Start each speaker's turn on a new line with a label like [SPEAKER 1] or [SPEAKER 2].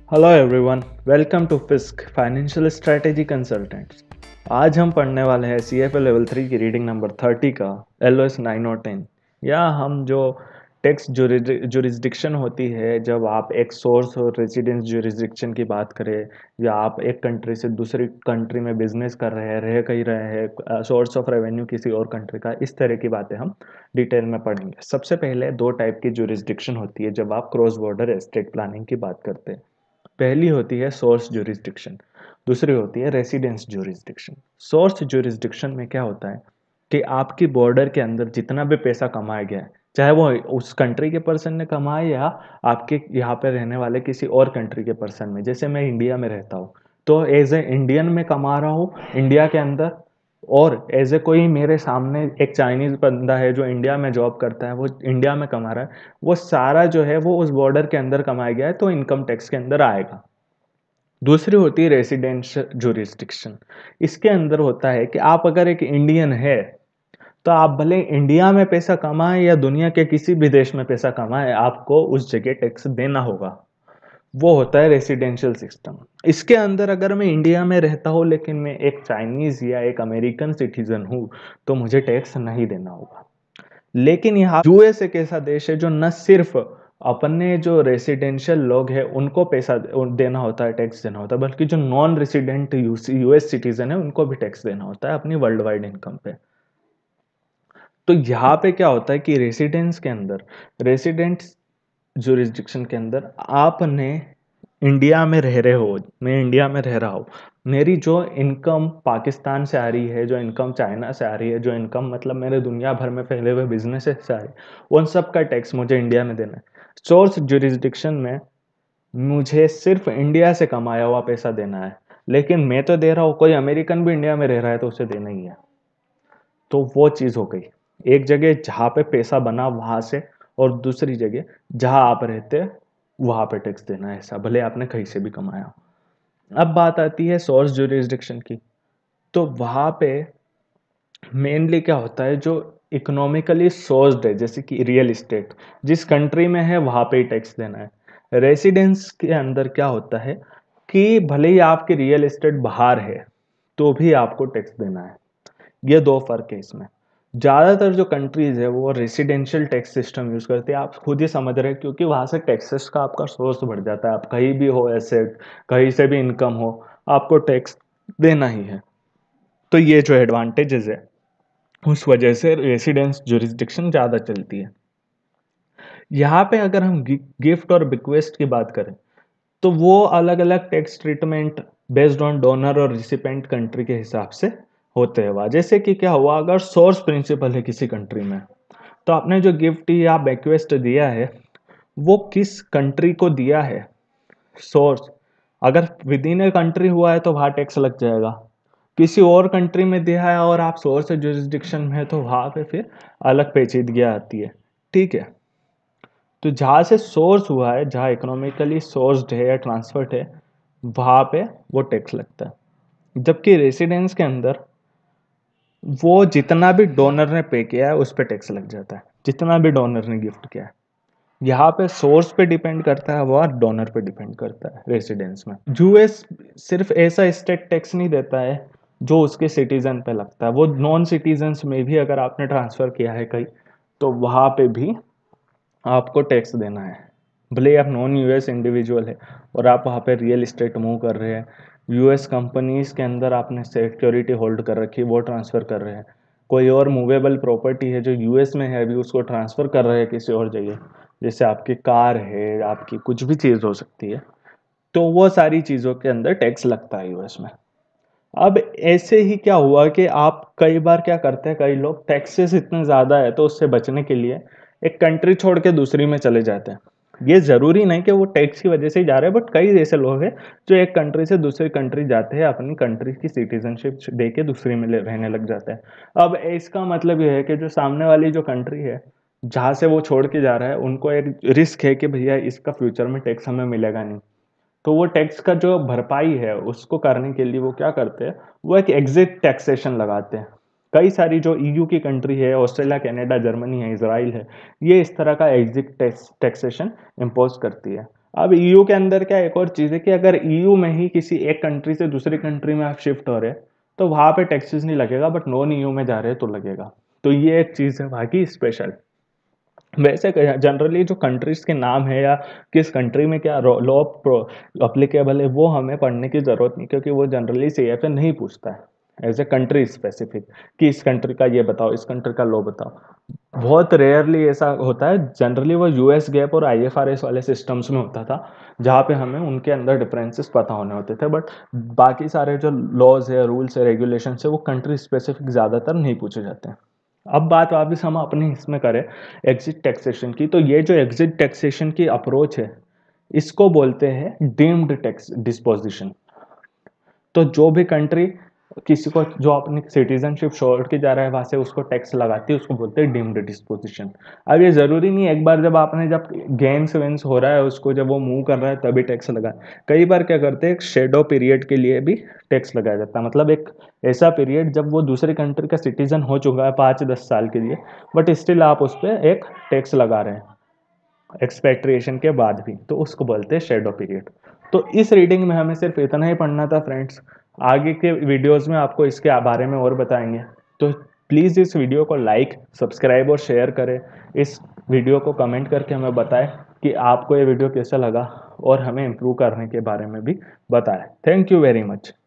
[SPEAKER 1] Hello everyone, welcome to Fisk Financial Strategy Consultants. आज हम पढ़ने वाले हैं CFA लेवल 3 की रीडिंग नंबर 30 का LOS 9 और 10। या हम जो टैक्स जुरिस्डिक्शन होती है, जब आप एक सोर्स और रेजिडेंस जुरिस्डिक्शन की बात करें, या आप एक कंट्री से दूसरी कंट्री में बिजनेस कर रहे हैं, रह कहीं रहे हैं, सोर्स ऑफ रेवेन्यू किसी और कंट्री का, इस तरह की बातें हम डिटेल में पढ़ेंगे। सबसे पहले दो टाइप की जुरिस्डिक्शन होती है जब आप क्रॉस बॉर्डर एस्टेट प्लानिंग की बात करते हैं। पहली होती है सोर्स ज्यूरिसडिक्शन, दूसरी होती है रेसिडेंस ज्यूरिसडिक्शन। सोर्स ज्यूरिसडिक्शन में क्या होता है कि आपकी बॉर्डर के अंदर जितना भी पैसा कमाया गया है, चाहे वो उस कंट्री के पर्सन ने कमाए या आपके यहाँ पे रहने वाले किसी और कंट्री के पर्सन में। जैसे मैं इंडिया में रहता हूँ, तो एज ए इंडियन में कमा रहा हूँ इंडिया के अंदर, और एज ए कोई मेरे सामने एक चाइनीज बंदा है जो इंडिया में जॉब करता है, वो इंडिया में कमा रहा है, वो सारा जो है वो उस बॉर्डर के अंदर कमाया गया है, तो इनकम टैक्स के अंदर आएगा। दूसरी होती है रेसिडेंशियल जुरिस्डिक्शन। इसके अंदर होता है कि आप अगर एक इंडियन है, तो आप भले इंडिया में पैसा कमाएं या दुनिया के किसी भी देश में पैसा कमाएं, आपको उस जगह टैक्स देना होगा। वो होता है रेसिडेंशियल सिस्टम। इसके अंदर अगर मैं इंडिया में रहता हूँ लेकिन मैं एक चाइनीज या एक अमेरिकन सिटीजन हूँ, तो मुझे टैक्स नहीं देना होगा। लेकिन यहाँ यूएस एक ऐसा देश है जो न सिर्फ अपने जो रेसिडेंशियल लोग हैं उनको पैसा देना होता है, टैक्स देना होता है, बल्कि जो नॉन रेसिडेंट यूएस सिटीजन है उनको भी टैक्स देना होता है अपनी वर्ल्ड वाइड इनकम पे। तो यहाँ पे क्या होता है कि रेसिडेंस के अंदर, रेसिडेंट जुरिस्डिक्शन के अंदर, आपने इंडिया में रह रहे हो, मैं इंडिया में रह रहा हूँ, मेरी जो इनकम पाकिस्तान से आ रही है, जो इनकम चाइना से आ रही है, जो इनकम मतलब मेरे दुनिया भर में फैले हुए बिजनेस से आ रही है, उन सब का टैक्स मुझे इंडिया में देना है। सोर्स जुरिस्डिक्शन में मुझे सिर्फ इंडिया से कमाया हुआ पैसा देना है, लेकिन मैं तो दे रहा हूँ, कोई अमेरिकन भी इंडिया में रह रहा है तो उसे देना ही है। तो वो चीज़ हो गई, एक जगह जहाँ पे पैसा बना वहाँ से, और दूसरी जगह जहाँ आप रहते हैं वहाँ पे टैक्स देना है, ऐसा भले आपने कहीं से भी कमाया हो। अब बात आती है सोर्स जुरिस्डिक्शन की। तो वहाँ पे मेनली क्या होता है, जो इकोनॉमिकली सोर्स्ड है, जैसे कि रियल इस्टेट जिस कंट्री में है वहाँ पे ही टैक्स देना है। रेसिडेंस के अंदर क्या होता है कि भले ही आपकी रियल इस्टेट बाहर है तो भी आपको टैक्स देना है। ये दो फर्क है इसमें। ज़्यादातर जो कंट्रीज है वो रेसिडेंशियल टैक्स सिस्टम यूज़ करते हैं, आप खुद ही समझ रहे हैं, क्योंकि वहाँ से टैक्सेस का आपका सोर्स बढ़ जाता है। आप कहीं भी हो, एसेट कहीं से भी इनकम हो, आपको टैक्स देना ही है। तो ये जो एडवांटेजेस है उस वजह से रेसिडेंस जुरिस्डिक्शन ज़्यादा चलती है। यहाँ पे अगर हम गिफ्ट और बिक्वेस्ट की बात करें, तो वो अलग अलग tax treatment based on donor और रिसिपेंट कंट्री के हिसाब से होते हैं। वहाँ जैसे कि क्या हुआ, अगर सोर्स प्रिंसिपल है किसी कंट्री में, तो आपने जो गिफ्ट या बेक्वेस्ट दिया है वो किस कंट्री को दिया है, सोर्स। अगर विद इन ए कंट्री हुआ है तो वहाँ टैक्स लग जाएगा। किसी और कंट्री में दिया है और आप सोर्स जुरिस्डिक्शन में है, तो वहाँ पे फिर अलग पेचीदगी आती है। ठीक है, तो जहाँ से सोर्स हुआ है, जहाँ इकोनॉमिकली सोर्स्ड है या ट्रांसफर्ड है, वहाँ पे वो टैक्स लगता है। जबकि रेसिडेंस के अंदर वो जितना भी डोनर ने पे किया है उस पर टैक्स लग जाता है, जितना भी डोनर ने गिफ्ट किया है। यहाँ पे सोर्स पे डिपेंड करता है, वो डोनर पे डिपेंड करता है। रेसिडेंस में यूएस सिर्फ ऐसा स्टेट टैक्स नहीं देता है जो उसके सिटीजन पे लगता है, वो नॉन सिटीजन्स में भी अगर आपने ट्रांसफर किया है कहीं, तो वहाँ पे भी आपको टैक्स देना है। भले आप नॉन यूएस इंडिविजुअल है और आप वहाँ पे रियल इस्टेट मूव कर रहे हैं, यूएस कंपनीज के अंदर आपने सिक्योरिटी होल्ड कर रखी है, वो ट्रांसफ़र कर रहे हैं, कोई और मूवेबल प्रॉपर्टी है जो यूएस में है अभी उसको ट्रांसफ़र कर रहे हैं किसी और जगह, जैसे आपकी कार है, आपकी कुछ भी चीज़ हो सकती है, तो वो सारी चीज़ों के अंदर टैक्स लगता है यूएस में। अब ऐसे ही क्या हुआ कि आप कई बार क्या करते हैं, कई लोग टैक्सेस इतने ज़्यादा है तो उससे बचने के लिए एक कंट्री छोड़ के दूसरी में चले जाते हैं। ये ज़रूरी नहीं कि वो टैक्स की वजह से ही जा रहे हैं, बट कई ऐसे लोग हैं जो एक कंट्री से दूसरी कंट्री जाते हैं, अपनी कंट्री की सिटीजनशिप दे के दूसरी में रहने लग जाते हैं। अब इसका मतलब ये है कि जो सामने वाली जो कंट्री है जहाँ से वो छोड़ के जा रहा है, उनको एक रिस्क है कि भैया इसका फ्यूचर में टैक्स हमें मिलेगा नहीं। तो वो टैक्स का जो भरपाई है उसको करने के लिए वो क्या करते हैं, वो एक एग्जिट टैक्सेशन लगाते हैं। कई सारी जो ईयू की कंट्री है, ऑस्ट्रेलिया, कनाडा, जर्मनी है, इसराइल है, ये इस तरह का एग्जिट टैक्सेशन इम्पोज करती है। अब ईयू के अंदर क्या एक और चीज़ है कि अगर ईयू में ही किसी एक कंट्री से दूसरी कंट्री में आप शिफ्ट हो रहे हैं तो वहाँ पे टैक्सेस नहीं लगेगा, बट नॉन ईयू में जा रहे हैं तो लगेगा। तो ये एक चीज़ है वहाँ की स्पेशल। वैसे जनरली जो कंट्रीज के नाम है या किस कंट्री में क्या लॉ अप्लीकेबल है वो हमें पढ़ने की ज़रूरत नहीं, क्योंकि वो जनरली सीएफए नहीं पूछता है एज ए कंट्री स्पेसिफिक कि इस कंट्री का ये बताओ, इस कंट्री का लॉ बताओ। बहुत रेयरली ऐसा होता है, जनरली वो यूएस गैप और आईएफआरएस वाले सिस्टम्स में होता था जहाँ पे हमें उनके अंदर डिफरेंसेस पता होने होते थे, बट बाकी सारे जो लॉज है, रूल्स है, रेगुलेशन है, वो कंट्री स्पेसिफिक ज़्यादातर नहीं पूछे जाते हैं। अब बात वापस हम अपने इसमें करें एग्जिट टैक्सेशन की, तो ये जो एग्जिट टैक्सेशन की अप्रोच है इसको बोलते हैं डीम्ड टैक्स डिस्पोजिशन। तो जो भी कंट्री किसी को जो अपनी सिटीजनशिप छोड़ के जा रहा है वहां से उसको टैक्स लगाती है उसको बोलते हैं डीम्ड डिस्पोजिशन। अब ये जरूरी नहीं है एक बार जब आपने जब गेन्स वेन्स हो रहा है उसको जब वो मूव कर रहा है तभी टैक्स लगा। कई बार क्या करते हैं एक शेडो पीरियड के लिए भी टैक्स लगाया जाता है, मतलब एक ऐसा पीरियड जब वो दूसरी कंट्री का सिटीजन हो चुका है 5-10 साल के लिए, बट स्टिल आप उस पर एक टैक्स लगा रहे हैं एक्सपेट्रिएशन के बाद भी, तो उसको बोलते हैं शेडो पीरियड। तो इस रीडिंग में हमें सिर्फ इतना ही पढ़ना था फ्रेंड्स। आगे के वीडियोस में आपको इसके बारे में और बताएंगे। तो प्लीज़ इस वीडियो को लाइक, सब्सक्राइब और शेयर करें। इस वीडियो को कमेंट करके हमें बताएं कि आपको ये वीडियो कैसा लगा और हमें इम्प्रूव करने के बारे में भी बताएं। Thank you very much.